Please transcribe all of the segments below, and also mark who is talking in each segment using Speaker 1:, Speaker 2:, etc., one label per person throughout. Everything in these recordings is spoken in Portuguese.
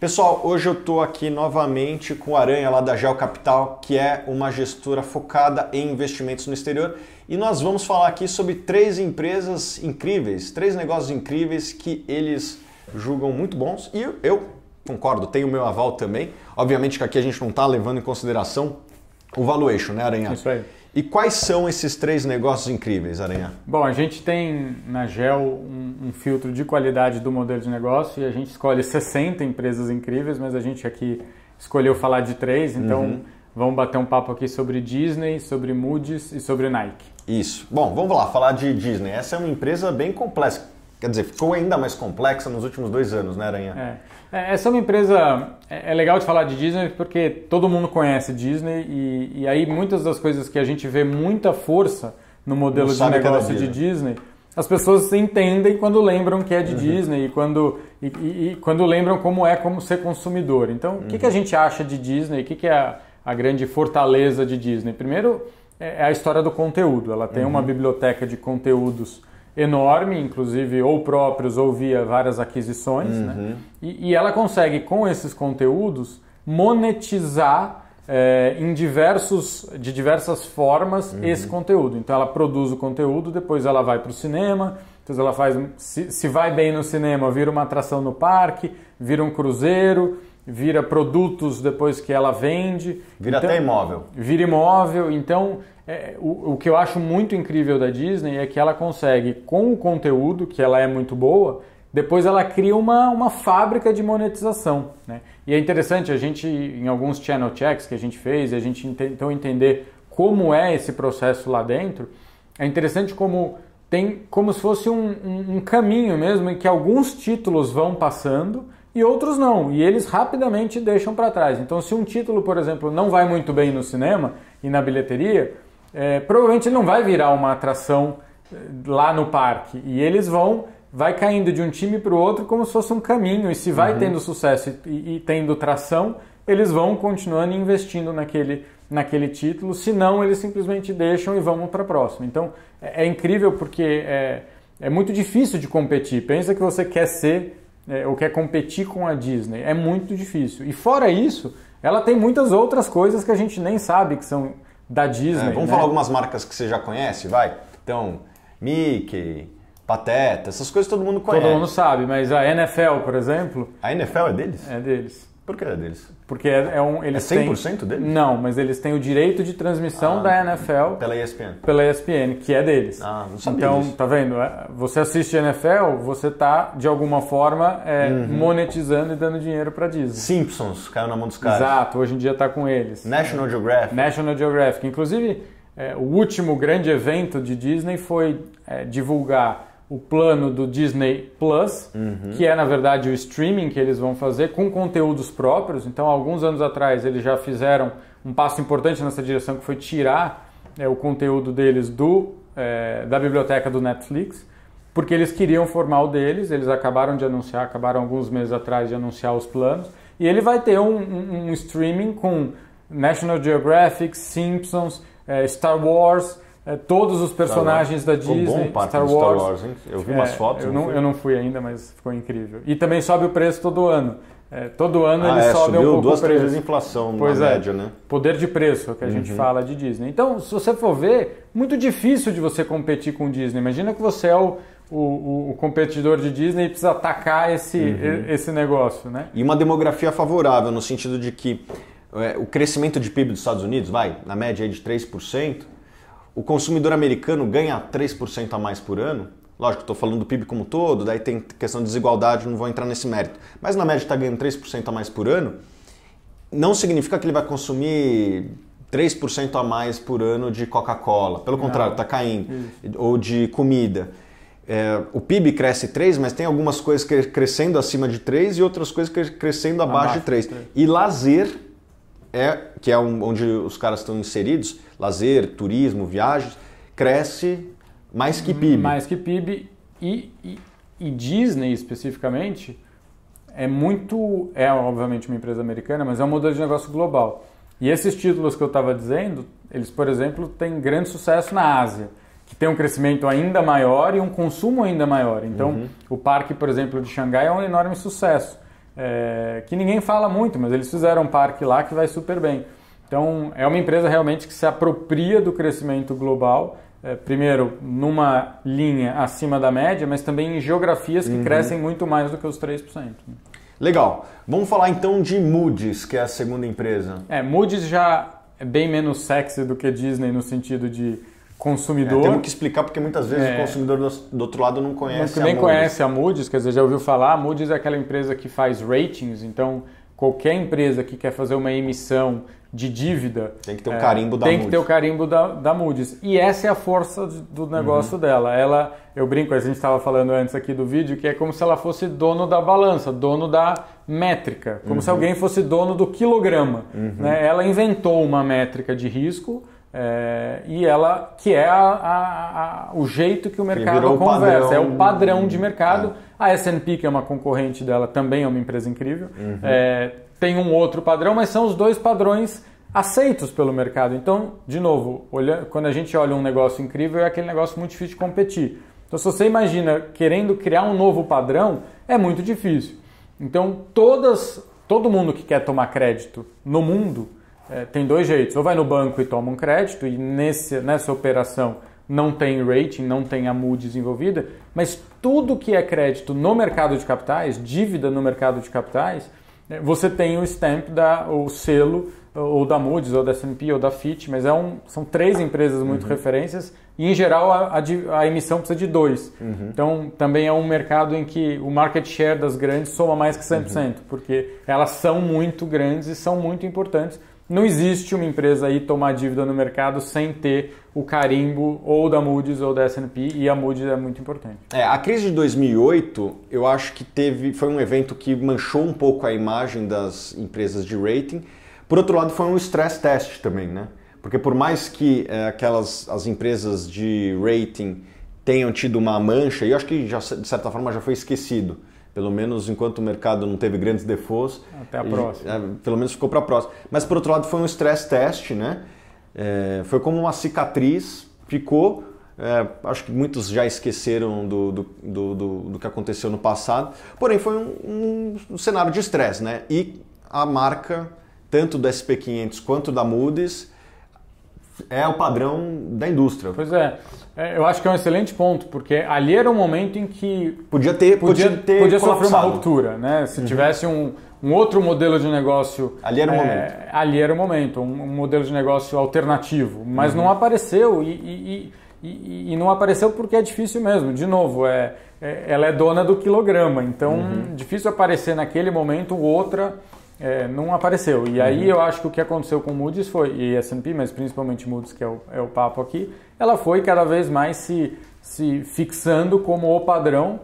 Speaker 1: Pessoal, hoje eu estou aqui novamente com o Aranha lá da Geo Capital, que é uma gestora focada em investimentos no exterior, e nós vamos falar aqui sobre 3 empresas incríveis, 3 negócios incríveis que eles julgam muito bons, e eu concordo, tenho o meu aval também. Obviamente que aqui a gente não está levando em consideração o valuation, né, Aranha?
Speaker 2: Isso aí.
Speaker 1: E quais são esses 3 negócios incríveis, Aranha?
Speaker 2: Bom, a gente tem na Gel um filtro de qualidade do modelo de negócio e a gente escolhe 60 empresas incríveis, mas a gente aqui escolheu falar de 3, então vamos bater um papo aqui sobre Disney, sobre Moody's e sobre Nike.
Speaker 1: Isso. Bom, vamos lá, falar de Disney. Essa é uma empresa bem complexa, quer dizer, ficou ainda mais complexa nos últimos 2 anos, né, Aranha?
Speaker 2: Essa é uma empresa, é legal de falar de Disney porque todo mundo conhece Disney e aí muitas das coisas que a gente vê muita força no modelo de negócio de Disney, as pessoas entendem quando lembram que é de Disney e quando lembram como ser consumidor. Então, o que a gente acha de Disney? O que é a grande fortaleza de Disney? Primeiro, é a história do conteúdo. Ela tem uma biblioteca de conteúdos enorme, inclusive ou próprios ou via várias aquisições, né? E ela consegue, com esses conteúdos, monetizar de diversas formas esse conteúdo. Então ela produz o conteúdo, depois ela vai para o cinema, depois ela faz, se vai bem no cinema, vira uma atração no parque, vira um cruzeiro, vira produtos depois que ela vende.
Speaker 1: Vira até imóvel.
Speaker 2: Vira imóvel, então... O que eu acho muito incrível da Disney é que ela consegue, com o conteúdo, que ela é muito boa, depois ela cria uma fábrica de monetização, né? E é interessante, a gente, em alguns channel checks que a gente fez, a gente tentou entender como é esse processo lá dentro. É interessante como se fosse um caminho mesmo, em que alguns títulos vão passando e outros não, e eles rapidamente deixam para trás. Então, se um título, por exemplo, não vai muito bem no cinema e na bilheteria, provavelmente ele não vai virar uma atração lá no parque. E eles vai caindo de um time para o outro como se fosse um caminho. E se vai tendo sucesso e tendo tração, eles vão continuando investindo naquele título. Se não, eles simplesmente deixam e vão para a próxima. Então, é incrível porque é muito difícil de competir. Pensa que você quer ser ou quer competir com a Disney. É muito difícil. E fora isso, ela tem muitas outras coisas que a gente nem sabe que são da Disney.
Speaker 1: Vamos falar algumas marcas que você já conhece, vai? Então, Mickey, Pateta, essas coisas todo mundo conhece.
Speaker 2: Todo mundo sabe, mas a NFL, por exemplo...
Speaker 1: A NFL é deles?
Speaker 2: É deles.
Speaker 1: Por que é deles?
Speaker 2: Porque eles
Speaker 1: 100% deles?
Speaker 2: Não, mas eles têm o direito de transmissão da NFL...
Speaker 1: Pela ESPN.
Speaker 2: Pela ESPN, que é deles.
Speaker 1: Não sabia
Speaker 2: então,
Speaker 1: disso.
Speaker 2: Tá vendo? Você assiste NFL, você tá, de alguma forma, monetizando e dando dinheiro pra Disney.
Speaker 1: Simpsons, caiu na mão dos caras.
Speaker 2: Exato, hoje em dia tá com eles.
Speaker 1: National Geographic.
Speaker 2: National Geographic. Inclusive, o último grande evento de Disney foi divulgar o plano do Disney Plus, que é, na verdade, o streaming que eles vão fazer com conteúdos próprios. Então, alguns anos atrás, eles já fizeram um passo importante nessa direção, que foi tirar o conteúdo deles da biblioteca do Netflix, porque eles queriam formar o deles. Eles acabaram alguns meses atrás de anunciar os planos, e ele vai ter um streaming com National Geographic, Simpsons, Star Wars... todos os personagens da Disney,
Speaker 1: ficou bom Star Wars, hein? Eu vi umas fotos.
Speaker 2: Eu não fui ainda, mas ficou incrível. E também sobe o preço todo ano. Todo ano ele sobe um pouco o preço. 2-3 vezes a inflação na média, né? Poder de preço, é o que a gente fala de Disney. Então, se você for ver, muito difícil de você competir com Disney. Imagina que você é o competidor de Disney e precisa atacar esse negócio, né?
Speaker 1: E uma demografia favorável, no sentido de que o crescimento de PIB dos Estados Unidos na média aí de 3%, o consumidor americano ganha 3% a mais por ano. Lógico, estou falando do PIB como um todo, daí tem questão de desigualdade, não vou entrar nesse mérito. Mas na média está ganhando 3% a mais por ano, não significa que ele vai consumir 3% a mais por ano de Coca-Cola. Pelo contrário, está caindo. Ou de comida. O PIB cresce 3%, mas tem algumas coisas crescendo acima de 3% e outras coisas crescendo abaixo de 3%. E lazer, que é onde os caras estão inseridos, lazer, turismo, viagens, cresce mais que PIB.
Speaker 2: Mais que PIB. E Disney, especificamente, é obviamente uma empresa americana, mas é um modelo de negócio global. E esses títulos que eu estava dizendo, eles, por exemplo, têm grande sucesso na Ásia, que tem um crescimento ainda maior e um consumo ainda maior. Então, o parque, por exemplo, de Xangai é um enorme sucesso. que ninguém fala muito, mas eles fizeram um parque lá que vai super bem. Então, é uma empresa realmente que se apropria do crescimento global, primeiro, numa linha acima da média, mas também em geografias que crescem muito mais do que os 3%.
Speaker 1: Legal. Vamos falar então de Moody's, que é a segunda empresa.
Speaker 2: Moody's já é bem menos sexy do que Disney no sentido de consumidor.
Speaker 1: Temos que explicar porque muitas vezes o consumidor do outro lado não conhece a Moody's.
Speaker 2: Conhece a Moody's, quer dizer, já ouviu falar. A Moody's é aquela empresa que faz ratings, então qualquer empresa que quer fazer uma emissão de dívida
Speaker 1: tem que ter o carimbo da
Speaker 2: Moody's.
Speaker 1: Tem que
Speaker 2: ter o carimbo da Moody's. E essa é a força do negócio dela. Eu brinco, a gente estava falando antes aqui do vídeo, que é como se ela fosse dono da balança, dono da métrica, como se alguém fosse dono do quilograma. Né? Ela inventou uma métrica de risco e ela que é o jeito que o mercado conversa, é o padrão de mercado. A S&P, que é uma concorrente dela, também é uma empresa incrível. Tem um outro padrão, mas são os dois padrões aceitos pelo mercado. Então, de novo, quando a gente olha um negócio incrível, é aquele negócio muito difícil de competir. Então, se você imagina querendo criar um novo padrão, é muito difícil. Então, todo mundo que quer tomar crédito no mundo tem dois jeitos. Ou vai no banco e toma um crédito, e nessa operação não tem rating, não tem a Moody's envolvida, mas tudo que é crédito no mercado de capitais, dívida no mercado de capitais, você tem o stamp, o selo, ou da Moody's, ou da S&P, ou da Fitch, mas são três empresas muito referências, e em geral a emissão precisa de dois. Então também é um mercado em que o market share das grandes soma mais que 100%, porque elas são muito grandes e são muito importantes. Não existe uma empresa aí tomar dívida no mercado sem ter o carimbo ou da Moody's ou da S&P, e a Moody's é muito importante.
Speaker 1: A crise de 2008, eu acho que foi um evento que manchou um pouco a imagem das empresas de rating. Por outro lado, foi um stress test também, né? Porque por mais que as empresas de rating tenham tido uma mancha, e eu acho que já, de certa forma já foi esquecido, pelo menos enquanto o mercado não teve grandes defaults.
Speaker 2: Até a próxima.
Speaker 1: Pelo menos ficou para a próxima. Mas por outro lado foi um stress test, né? Foi como uma cicatriz, ficou. Acho que muitos já esqueceram do que aconteceu no passado. Porém, foi um cenário de estresse, né? E a marca, tanto do SP500 quanto da Moody's, é o padrão da indústria.
Speaker 2: Pois é. Eu acho que é um excelente ponto, porque ali era um momento em que
Speaker 1: podia
Speaker 2: sofrer uma ruptura, né? Se tivesse um outro modelo de negócio...
Speaker 1: Ali era o momento.
Speaker 2: Ali era o momento, um modelo de negócio alternativo, mas não apareceu e não apareceu porque é difícil mesmo. De novo, ela é dona do quilograma, então difícil aparecer naquele momento outra... não apareceu. E aí eu acho que o que aconteceu com o Moody's foi, e S&P, mas principalmente Moody's, que é o papo aqui, ela foi cada vez mais se fixando como o padrão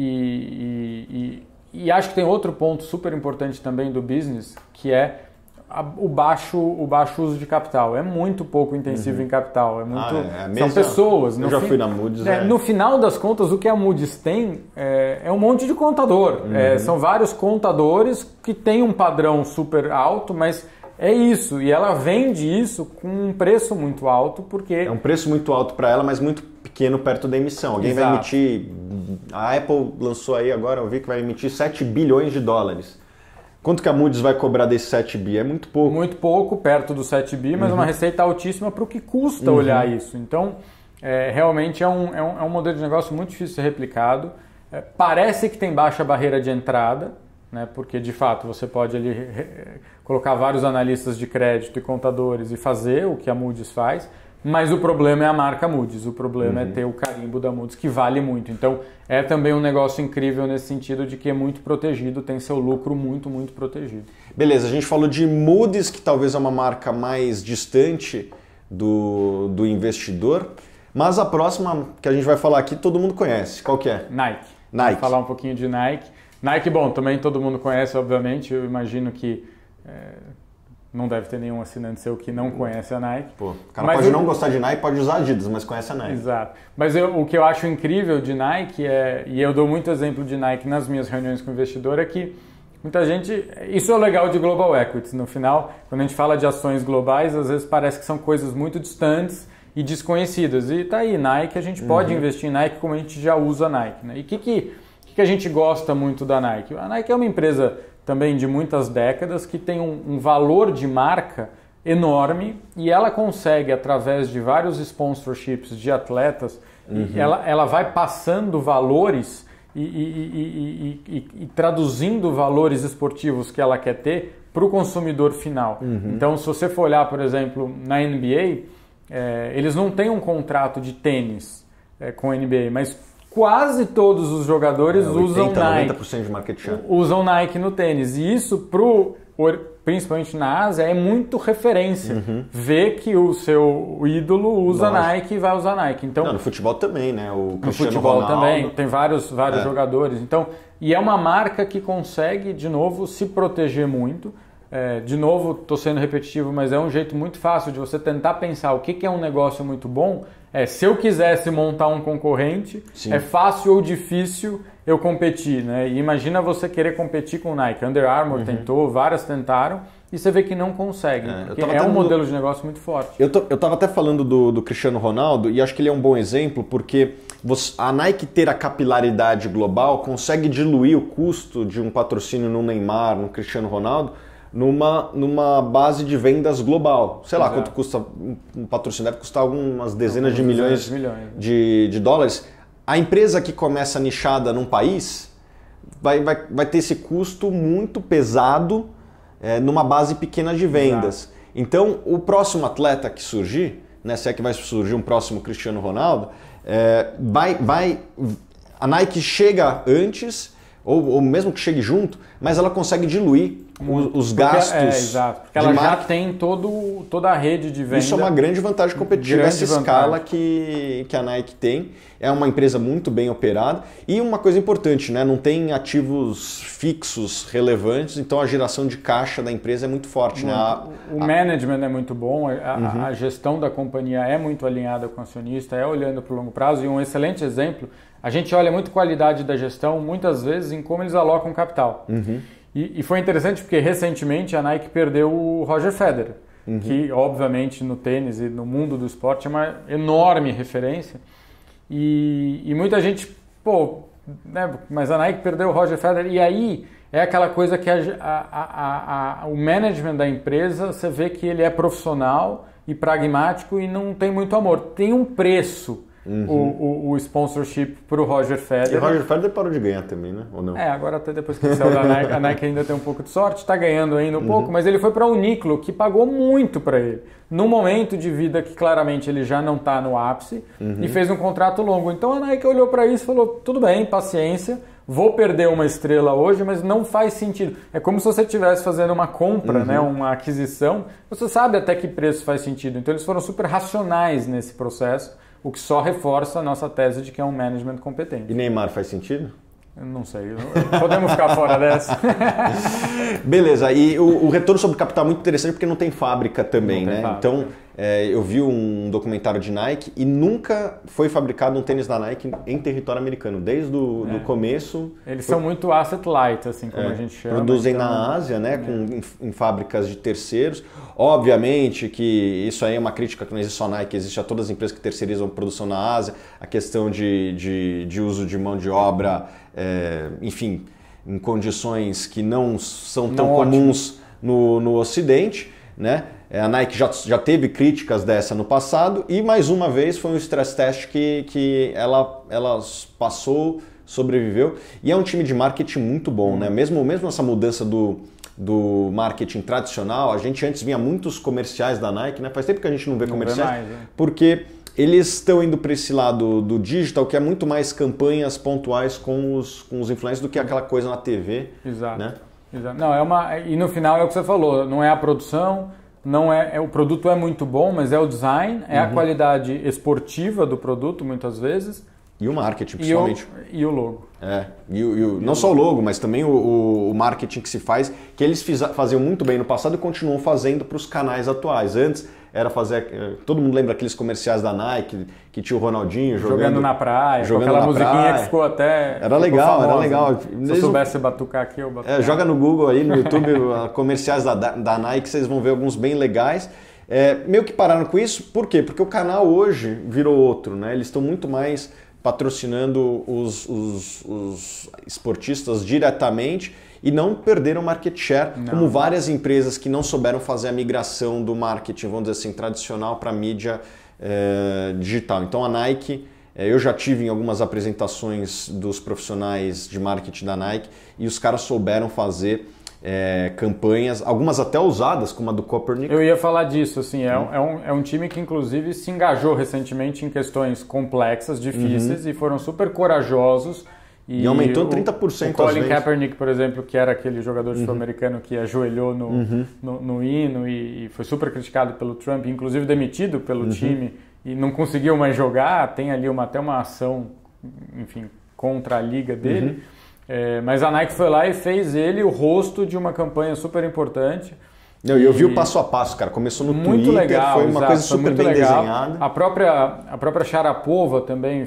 Speaker 2: e acho que tem outro ponto super importante também do business, que é o baixo uso de capital. É muito pouco intensivo em capital. São pessoas.
Speaker 1: Eu já fui na Moody's.
Speaker 2: No final das contas, o que a Moody's tem é um monte de contador. São vários contadores que têm um padrão super alto, mas é isso. E ela vende isso com um preço muito alto, porque...
Speaker 1: É um preço muito alto para ela, mas muito pequeno perto da emissão. Alguém vai emitir... A Apple lançou aí agora, eu vi que vai emitir 7 bilhões de dólares. Quanto que a Moody's vai cobrar desse 7 bi? É muito pouco.
Speaker 2: Muito pouco, perto do 7 bi, mas uma receita altíssima para o que custa olhar isso. Então, realmente é um modelo de negócio muito difícil de ser replicado. Parece que tem baixa barreira de entrada, né? Porque, de fato, você pode ali colocar vários analistas de crédito e contadores e fazer o que a Moody's faz, mas o problema é a marca Moody's, o problema é ter o carimbo da Moody's, que vale muito. Então, é também um negócio incrível nesse sentido de que é muito protegido, tem seu lucro muito, muito protegido.
Speaker 1: Beleza, a gente falou de Moody's, que talvez é uma marca mais distante do investidor, mas a próxima que a gente vai falar aqui todo mundo conhece. Qual que é?
Speaker 2: Nike. Vou falar um pouquinho de Nike. Nike, bom, também todo mundo conhece, obviamente, eu imagino que... não deve ter nenhum assinante seu que não conhece a Nike.
Speaker 1: Pô, o cara pode não gostar de Nike, pode usar Adidas, mas conhece a Nike.
Speaker 2: Exato. Mas o que eu acho incrível de Nike, e eu dou muito exemplo de Nike nas minhas reuniões com investidor, é que muita gente... Isso é o legal de Global Equities. No final, quando a gente fala de ações globais, às vezes parece que são coisas muito distantes e desconhecidas. E tá aí, Nike, a gente pode investir em Nike como a gente já usa Nike. Né? E o que a gente gosta muito da Nike? A Nike é uma empresa também de muitas décadas, que tem um valor de marca enorme e ela consegue, através de vários sponsorships de atletas, ela vai passando valores e traduzindo valores esportivos que ela quer ter para o consumidor final. Então, se você for olhar, por exemplo, na NBA, eles não têm um contrato de tênis com a NBA, mas quase todos os jogadores usam Nike.
Speaker 1: 90% de market share.
Speaker 2: Usam Nike no tênis. E isso, principalmente na Ásia, é muito referência. Ver que o seu ídolo usa Nike e vai usar Nike. Então,
Speaker 1: no futebol também, né? O
Speaker 2: no futebol também, tem vários jogadores. Então, e é uma marca que consegue, de novo, se proteger muito. De novo, estou sendo repetitivo, mas é um jeito muito fácil de você tentar pensar o que é um negócio muito bom. Se eu quisesse montar um concorrente,
Speaker 1: Sim.
Speaker 2: é fácil ou difícil eu competir, né? E imagina você querer competir com o Nike. Under Armour tentou, várias tentaram, e você vê que não conseguem, porque é um modelo de negócio muito forte.
Speaker 1: Eu estava até falando do Cristiano Ronaldo, e acho que ele é um bom exemplo, porque a Nike ter a capilaridade global consegue diluir o custo de um patrocínio no Neymar, no Cristiano Ronaldo, numa base de vendas global. Sei lá quanto custa um patrocínio, deve custar algumas dezenas de milhões de dólares. A empresa que começa nichada num país vai ter esse custo muito pesado numa base pequena de vendas. Exato. Então, o próximo atleta que surgir, né, se é que vai surgir um próximo Cristiano Ronaldo, a Nike chega antes, ou mesmo que chegue junto, mas ela consegue diluir os gastos.
Speaker 2: Exato, porque ela já tem toda a rede de venda.
Speaker 1: Isso é uma grande vantagem competitiva, essa escala que a Nike tem. É uma empresa muito bem operada. E uma coisa importante, né? Não tem ativos fixos relevantes, então a geração de caixa da empresa é muito forte. Né?
Speaker 2: O management é muito bom, a gestão da companhia é muito alinhada com o acionista, olhando para o longo prazo. E um excelente exemplo, a gente olha muito a qualidade da gestão, muitas vezes, em como eles alocam capital. E foi interessante porque recentemente a Nike perdeu o Roger Federer, que obviamente no tênis e no mundo do esporte é uma enorme referência. E muita gente, né, mas a Nike perdeu o Roger Federer. E aí é aquela coisa que o management da empresa, você vê que ele é profissional e pragmático e não tem muito amor. Tem um preço. O sponsorship para o Roger Federer.
Speaker 1: E o Roger Federer parou de ganhar também, né? Ou não?
Speaker 2: Agora até depois que saiu da Nike, a Nike ainda tem um pouco de sorte, está ganhando ainda um pouco, mas ele foi para a Uniqlo, que pagou muito para ele. Num momento de vida que claramente ele já não está no ápice e fez um contrato longo. Então a Nike olhou para isso e falou, tudo bem, paciência, vou perder uma estrela hoje, mas não faz sentido. É como se você estivesse fazendo uma compra, né, uma aquisição, você sabe até que preço faz sentido. Então eles foram super racionais nesse processo, o que só reforça a nossa tese de que é um management competente.
Speaker 1: E Neymar faz sentido?
Speaker 2: Eu não sei, podemos ficar fora dessa.
Speaker 1: Beleza, e o retorno sobre capital é muito interessante porque não tem fábrica também, né? Fábrica. Então, eu vi um documentário de Nike e nunca foi fabricado um tênis da Nike em território americano, desde o começo. Eles
Speaker 2: são muito asset light, assim como a gente chama.
Speaker 1: Produzem na Ásia, né, em fábricas de terceiros. Obviamente que isso aí é uma crítica que não existe só a Nike, existe a todas as empresas que terceirizam produção na Ásia, a questão de uso de mão de obra, enfim, em condições que não são tão comuns no Ocidente, né? A Nike já teve críticas dessa no passado e mais uma vez foi um stress test que ela passou, sobreviveu, e é um time de marketing muito bom, né? Mesmo essa mudança do marketing tradicional, a gente antes via muitos comerciais da Nike, né? Faz tempo que a gente não vê comerciais, porque eles estão indo para esse lado do digital, que é muito mais campanhas pontuais com os influencers do que aquela coisa na TV.
Speaker 2: Exato.
Speaker 1: Né?
Speaker 2: Exato. Não, e no final é o que você falou, não é a produção, não o produto é muito bom, mas é o design, é a qualidade esportiva do produto muitas vezes.
Speaker 1: E o marketing, principalmente.
Speaker 2: E o logo.
Speaker 1: Não só o logo, mas também o marketing que se faz, que eles faziam muito bem no passado e continuam fazendo para os canais atuais. Antes era fazer... Todo mundo lembra aqueles comerciais da Nike, que tinha o Ronaldinho jogando
Speaker 2: na praia, com aquela musiquinha que ficou até...
Speaker 1: Era legal.
Speaker 2: Se eu soubesse batucar aqui, eu batucar.
Speaker 1: Joga no Google aí, no YouTube, comerciais da Nike, vocês vão ver alguns bem legais. Meio que pararam com isso, por quê? Porque o canal hoje virou outro, né? Eles estão muito mais patrocinando os esportistas diretamente e não perderam market share, como várias empresas que não souberam fazer a migração do marketing, vamos dizer assim, tradicional para a mídia digital. Então a Nike, eu já tive em algumas apresentações dos profissionais de marketing da Nike e os caras souberam fazer campanhas, algumas até ousadas, como a do Copernic.
Speaker 2: Eu ia falar disso, assim, é um time que inclusive se engajou recentemente em questões complexas, difíceis, e foram super corajosos.
Speaker 1: E aumentou 30%
Speaker 2: o Colin Kaepernick, por exemplo, que era aquele jogador sul-americano que ajoelhou no hino e foi super criticado pelo Trump, inclusive demitido pelo time e não conseguiu mais jogar, tem ali até uma ação, enfim, contra a liga dele. Mas a Nike foi lá e fez ele o rosto de uma campanha super importante.
Speaker 1: Eu vi o passo a passo, cara. Começou no
Speaker 2: muito
Speaker 1: Twitter,
Speaker 2: legal,
Speaker 1: foi uma coisa super bem desenhada.
Speaker 2: A própria Sharapova também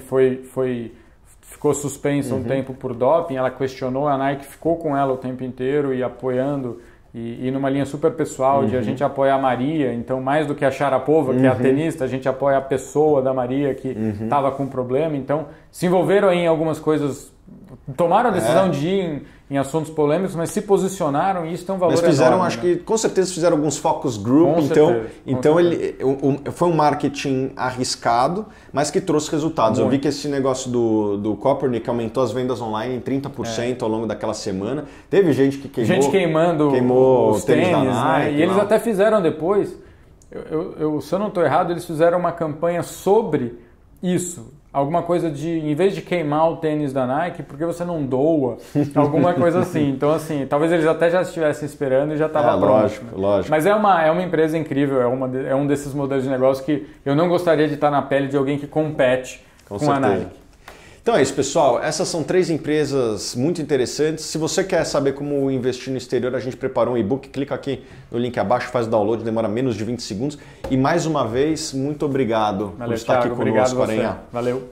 Speaker 2: ficou suspensa um tempo por doping. Ela questionou, a Nike ficou com ela o tempo inteiro e apoiando, e numa linha super pessoal de a gente apoiar a Maria. Então, mais do que a Sharapova, que é a tenista, a gente apoia a pessoa da Maria que estava com problema. Então, se envolveram aí em algumas coisas. Tomaram a decisão de ir em assuntos polêmicos, mas se posicionaram e isso tem um valor enorme. Mas fizeram,
Speaker 1: acho que com certeza fizeram alguns focus group, então foi um marketing arriscado, mas que trouxe resultados. Eu vi que esse negócio do Copernic aumentou as vendas online em 30% ao longo daquela semana. Teve gente que queimou
Speaker 2: os tênis,
Speaker 1: da Nike,
Speaker 2: né? E eles até fizeram depois, se eu não estou errado, eles fizeram uma campanha sobre isso. Alguma coisa em vez de queimar o tênis da Nike, por que você não doa? Alguma coisa assim. Então, assim, talvez eles até já estivessem esperando e já estava pronto.
Speaker 1: Lógico.
Speaker 2: Mas é uma empresa incrível, é um desses modelos de negócio que eu não gostaria de estar na pele de alguém que compete com a Nike.
Speaker 1: Então é isso, pessoal. Essas são 3 empresas muito interessantes. Se você quer saber como investir no exterior, a gente preparou um e-book. Clica aqui no link abaixo, faz o download, demora menos de 20 segundos. E mais uma vez, muito obrigado por estar aqui conosco, Aranha.
Speaker 2: Valeu.